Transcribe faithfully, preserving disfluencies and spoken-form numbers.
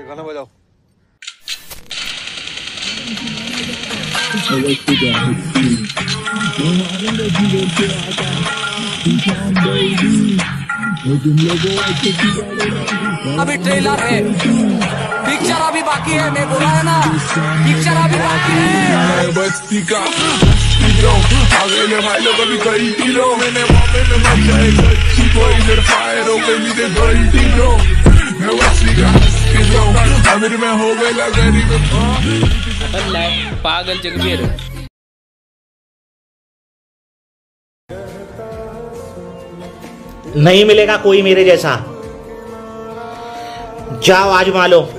गाना बजाओ। अभी ट्रेलर है, पिक्चर अभी बाकी है, मैं बोला है ना, पिक्चर अभी बाकी है। बस्ती का आगे ले भाई लोग अभी कई किलो मैंने वापे में मचाए गच्ची को इधर फायर हो गई मुझे गलती लो मैं बस्ती का किलो अमीर में हो गया गरीब में पागल जगबीर। नहीं मिलेगा कोई मेरे जैसा, जाओ आजमा लो।